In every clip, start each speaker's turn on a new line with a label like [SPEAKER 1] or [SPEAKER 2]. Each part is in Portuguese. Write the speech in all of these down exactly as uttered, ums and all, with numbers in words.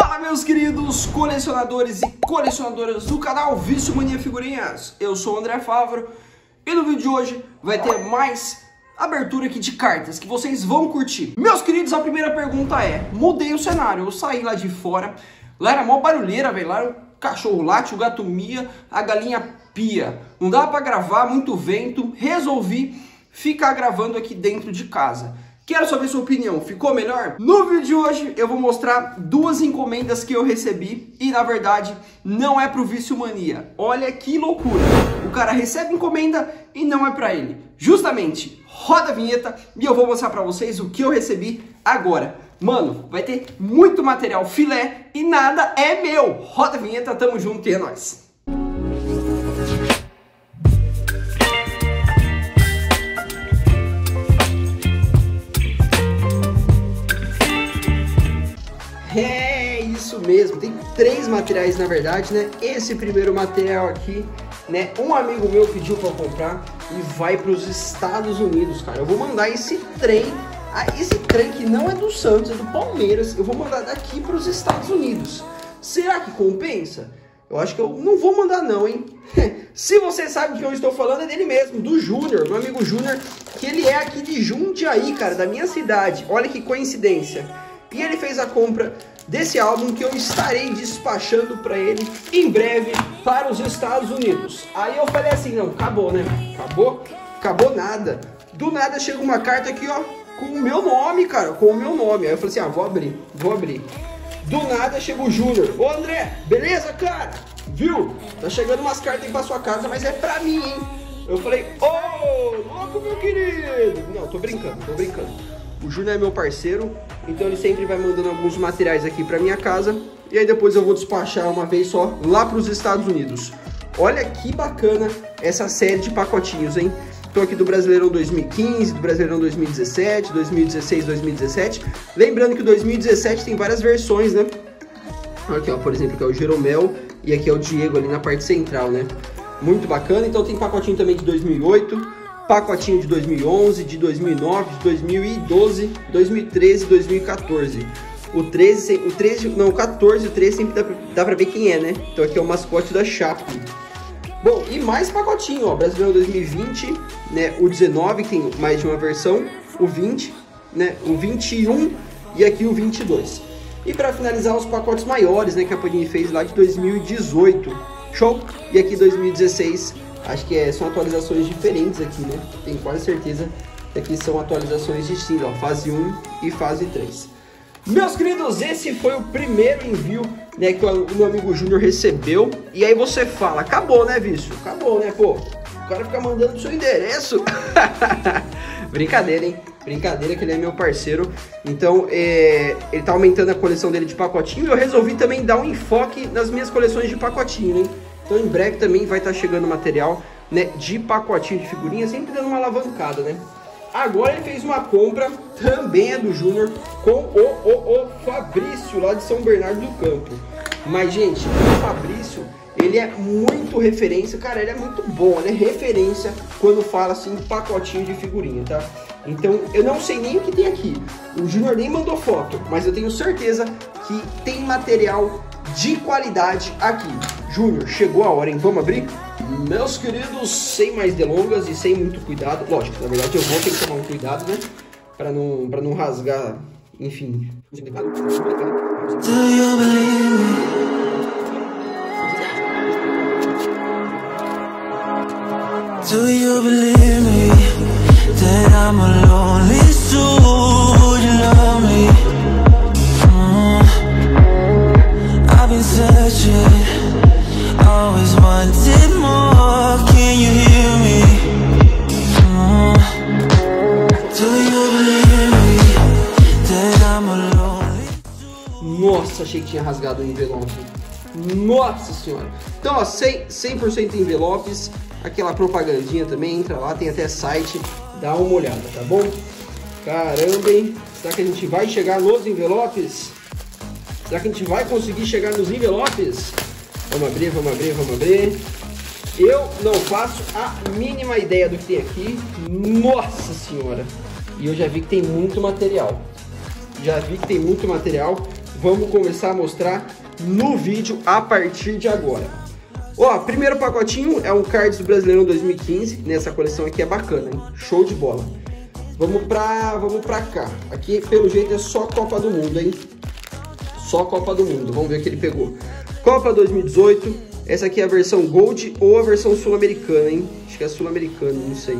[SPEAKER 1] Fala, meus queridos colecionadores e colecionadoras do canal Vício Mania Figurinhas. Eu sou o André Favaro e no vídeo de hoje vai ter mais abertura aqui de cartas que vocês vão curtir. Meus queridos, a primeira pergunta é: mudei o cenário, eu saí lá de fora, lá era mó barulheira, velho, lá era o cachorro late, o gato mia, a galinha pia. Não dava pra gravar, muito vento, resolvi ficar gravando aqui dentro de casa. Quero saber sua opinião, ficou melhor? No vídeo de hoje eu vou mostrar duas encomendas que eu recebi e na verdade não é pro Vício Mania. Olha que loucura, o cara recebe encomenda e não é pra ele. Justamente, roda a vinheta e eu vou mostrar pra vocês o que eu recebi agora. Mano, vai ter muito material filé e nada é meu. Roda a vinheta, tamo junto e é nóis. É isso mesmo, tem três materiais na verdade, né? Esse primeiro material aqui, né? Um amigo meu pediu para comprar e vai para os Estados Unidos, cara. Eu vou mandar esse trem, ah, esse trem que não é do Santos, é do Palmeiras. Eu vou mandar daqui para os Estados Unidos. Será que compensa? Eu acho que eu não vou mandar não, hein? Se você sabe de quem eu estou falando, é dele mesmo, do Júnior, meu amigo Júnior, que ele é aqui de Jundiaí, cara, da minha cidade. Olha que coincidência. E ele fez a compra desse álbum que eu estarei despachando para ele em breve para os Estados Unidos. Aí eu falei assim, não, acabou, né? Acabou? Acabou nada. Do nada chega uma carta aqui, ó, com o meu nome, cara, com o meu nome. Aí eu falei assim, ah, vou abrir, vou abrir. Do nada chega o Júnior. Ô André, beleza, cara? Viu? Tá chegando umas cartas aí pra sua casa, mas é pra mim, hein? Eu falei, ô, oh, louco, meu querido. Não, tô brincando, tô brincando. O Júnior é meu parceiro, então ele sempre vai mandando alguns materiais aqui pra minha casa. E aí depois eu vou despachar uma vez só lá pros Estados Unidos. Olha que bacana essa série de pacotinhos, hein? Tô aqui do Brasileirão dois mil e quinze, do Brasileirão dois mil e dezessete, dois mil e dezesseis, dois mil e dezessete. Lembrando que o dois mil e dezessete tem várias versões, né? Aqui, ó, por exemplo, que é o Jeromel e aqui é o Diego ali na parte central, né? Muito bacana. Então tem pacotinho também de dois mil e oito. Pacotinho de dois mil e onze, de dois mil e nove, de dois mil e doze, dois mil e treze, dois mil e quatorze. O treze, o treze, não, o quatorze e o treze sempre dá pra, dá pra ver quem é, né? Então aqui é o mascote da Chape. Bom, e mais pacotinho, ó, Brasileirão dois mil e vinte, né? O dezenove, que tem mais de uma versão, o vinte, né? O vinte e um e aqui o vinte e dois. E pra finalizar os pacotes maiores, né? Que a Panini fez lá de dois mil e dezoito. Show? E aqui dois mil e dezesseis. Acho que é, são atualizações diferentes aqui, né? Tenho quase certeza que aqui são atualizações distintas, ó, fase um e fase três. Meus queridos, esse foi o primeiro envio, né, que o meu amigo Júnior recebeu. E aí você fala, acabou, né, Vício? Acabou, né, pô? O cara fica mandando o seu endereço. Brincadeira, hein? Brincadeira que ele é meu parceiro. Então, é, ele tá aumentando a coleção dele de pacotinho. E eu resolvi também dar um enfoque nas minhas coleções de pacotinho, hein? Então em breve também vai estar chegando material, né, de pacotinho de figurinha, sempre dando uma alavancada, né? Agora ele fez uma compra, também é do Júnior, com o, o, o Fabrício, lá de São Bernardo do Campo. Mas, gente, o Fabrício, ele é muito referência, cara, ele é muito bom, né? Referência quando fala, assim, pacotinho de figurinha, tá? Então, eu não sei nem o que tem aqui. O Júnior nem mandou foto, mas eu tenho certeza que tem material de qualidade aqui. Júnior, chegou a hora, hein? Vamos abrir? Meus queridos, sem mais delongas e sem muito cuidado. Lógico, na verdade eu vou ter que tomar um cuidado, né? Pra não, pra não rasgar, enfim. Do you believe me? Do you believe me? That I'm a lonely soul? Would you love me? Mm. I've been searching, always wanted more. Can you hear me? Mm. Do you believe me that I'm a lonely soul? Nossa, achei que tinha rasgado o envelope. Nossa senhora. Então, ó, cem por cento envelopes. Aquela propagandinha também, entra lá, tem até site. Dá uma olhada, tá bom? Caramba, hein? Será que a gente vai chegar nos envelopes? Será que a gente vai conseguir chegar nos envelopes? Vamos abrir, vamos abrir, vamos abrir. Eu não faço a mínima ideia do que tem aqui. Nossa senhora! E eu já vi que tem muito material. Já vi que tem muito material. vamos começar a mostrar no vídeo a partir de agora. Ó, primeiro pacotinho é um Cards do Brasileirão dois mil e quinze, nessa coleção aqui é bacana, hein? Show de bola. Vamos pra, vamos pra cá. Aqui, pelo jeito, é só Copa do Mundo, hein? Só Copa do Mundo. Vamos ver o que ele pegou. Copa dois mil e dezoito. Essa aqui é a versão Gold ou a versão sul-americana, hein? Acho que é sul-americana, não sei.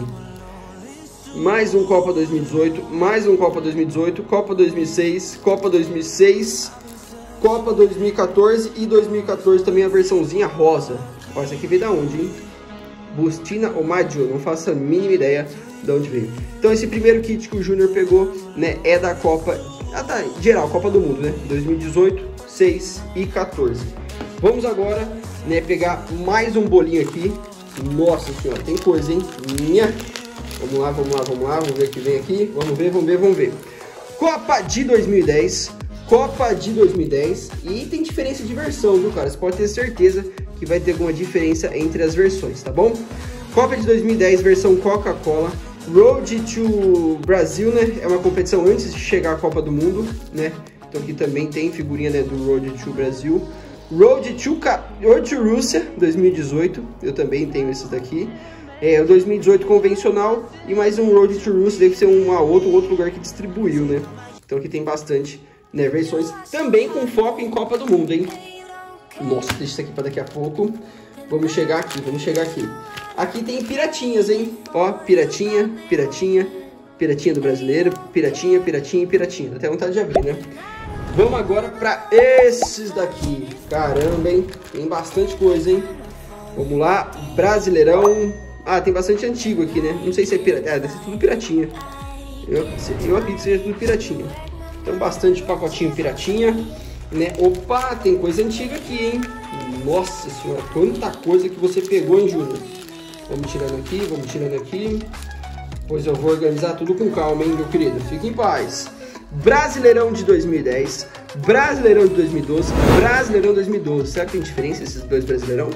[SPEAKER 1] Mais um Copa dois mil e dezoito. Mais um Copa dois mil e dezoito. Copa dois mil e seis. Copa dois mil e seis. Copa dois mil e quatorze. E dois mil e quatorze também a versãozinha rosa. Ó, essa aqui veio da onde, hein? Bustina Omaggio. Não faço a mínima ideia de onde veio. Então esse primeiro kit que o Júnior pegou, né, é da Copa, ah, tá, geral, Copa do Mundo, né, dois mil e dezoito, seis e quatorze. Vamos agora, né, pegar mais um bolinho aqui. Nossa senhora, tem coisa, hein? Minha. Vamos lá, vamos lá, vamos lá, vamos ver o que vem aqui. Vamos ver, vamos ver, vamos ver. Copa de dois mil e dez, Copa de dois mil e dez, e tem diferença de versão, viu, cara? Você pode ter certeza que vai ter alguma diferença entre as versões, tá bom? Copa de dois mil e dez, versão Coca-Cola. Road to Brasil, né? É uma competição antes de chegar à Copa do Mundo, né? Então aqui também tem figurinha, né, do Road to Brasil. Road to, Road to Rússia, dois mil e dezoito. Eu também tenho esses daqui. É o dois mil e dezoito convencional e mais um Road to Rússia. Deve ser um a outro, outro lugar que distribuiu, né? Então aqui tem bastante, né, versões. Também com foco em Copa do Mundo, hein? Nossa, deixa isso aqui para daqui a pouco. Vamos chegar aqui, vamos chegar aqui. Aqui tem piratinhas, hein? Ó, piratinha, piratinha, piratinha do brasileiro, piratinha, piratinha e piratinha. Dá até vontade de abrir, né? Vamos agora para esses daqui. Caramba, hein? Tem bastante coisa, hein? Vamos lá, Brasileirão. Ah, tem bastante antigo aqui, né? Não sei se é piratinha. É, deve ser tudo piratinha. Eu, eu acredito que seja tudo piratinha. Então, bastante pacotinho piratinha, né? Opa, tem coisa antiga aqui, hein? Nossa senhora, quanta coisa que você pegou, hein, Júnior? Vamos tirando aqui, vamos tirando aqui. Pois eu vou organizar tudo com calma, hein, meu querido? Fique em paz. Brasileirão de dois mil e dez, Brasileirão de dois mil e doze, Brasileirão dois mil e doze. Será que tem diferença esses dois Brasileirão?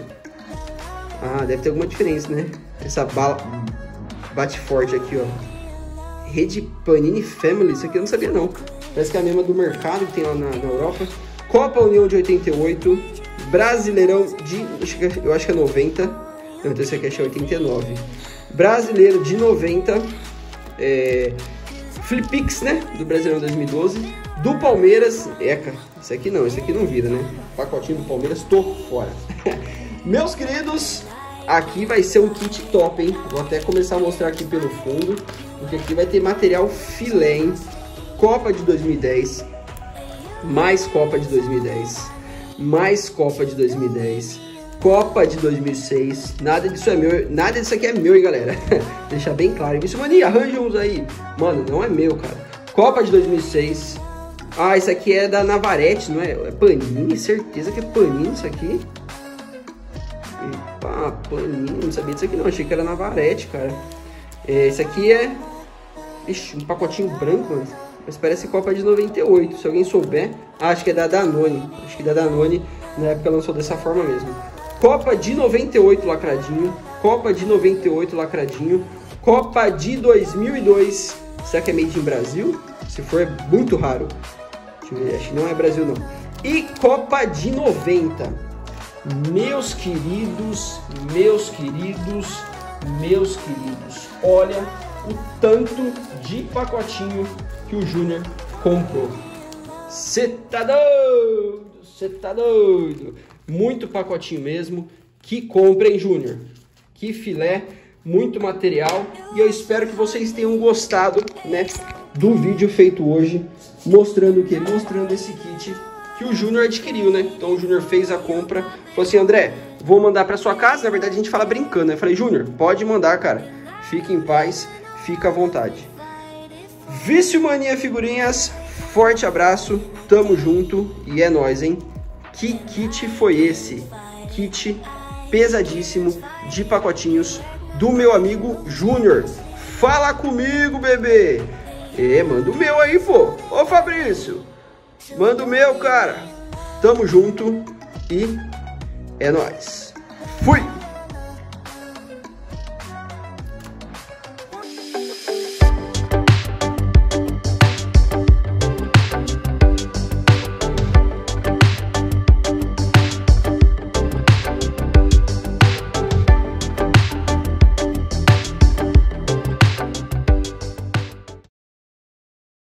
[SPEAKER 1] Ah, deve ter alguma diferença, né? Essa bala bate forte aqui, ó. Rede Panini Family, isso aqui eu não sabia, não. Parece que é a mesma do mercado que tem lá na, na Europa. Copa União de oitenta e oito, Brasileirão de, eu acho que é noventa. Não, então esse aqui é oitenta e nove. Brasileiro de noventa. É, Flipix, né? Do Brasileirão dois mil e doze. Do Palmeiras. Eca, esse aqui não, esse aqui não vira, né? Pacotinho do Palmeiras, tô fora. Meus queridos, aqui vai ser um kit top, hein? Vou até começar a mostrar aqui pelo fundo, porque aqui vai ter material filé, hein? Copa de dois mil e dez. Mais Copa de dois mil e dez. Mais Copa de dois mil e dez. Copa de dois mil e seis, nada disso é meu, nada disso aqui é meu, hein, galera. Deixar bem claro. Isso, mano, arranja uns aí. Mano, não é meu, cara. Copa de dois mil e seis. Ah, isso aqui é da Navarrete, não é? É Panini, certeza que é Panini isso aqui. Epa, Panini, não sabia disso aqui não, achei que era Navarrete, cara. É, esse aqui é... Ixi, um pacotinho branco, mano. Mas parece Copa de noventa e oito, se alguém souber. Ah, acho que é da Danone. Acho que da Danone, na época lançou dessa forma mesmo. Copa de noventa e oito lacradinho, Copa de noventa e oito lacradinho, Copa de dois mil e dois, será que é made in Brasil? Se for, é muito raro. Deixa eu ver, acho que não é Brasil não. E Copa de noventa. Meus queridos, meus queridos, meus queridos, olha o tanto de pacotinho que o Júnior comprou. Cê tá doido, cê tá doido. Muito pacotinho mesmo. Que comprem, Júnior. Que filé, muito material. E eu espero que vocês tenham gostado, né, do vídeo feito hoje, mostrando o que? Mostrando esse kit que o Júnior adquiriu, né? Então o Júnior fez a compra, falou assim: André, vou mandar para sua casa. Na verdade a gente fala brincando, né? Eu falei: Júnior, pode mandar, cara. Fique em paz, fica à vontade. Vício Mania Figurinhas, forte abraço, tamo junto e é nóis, hein? Que kit foi esse? Kit pesadíssimo de pacotinhos do meu amigo Júnior. Fala comigo, bebê! É, manda o meu aí, pô! Ô, Fabrício! Manda o meu, cara! Tamo junto e é nóis! Fui!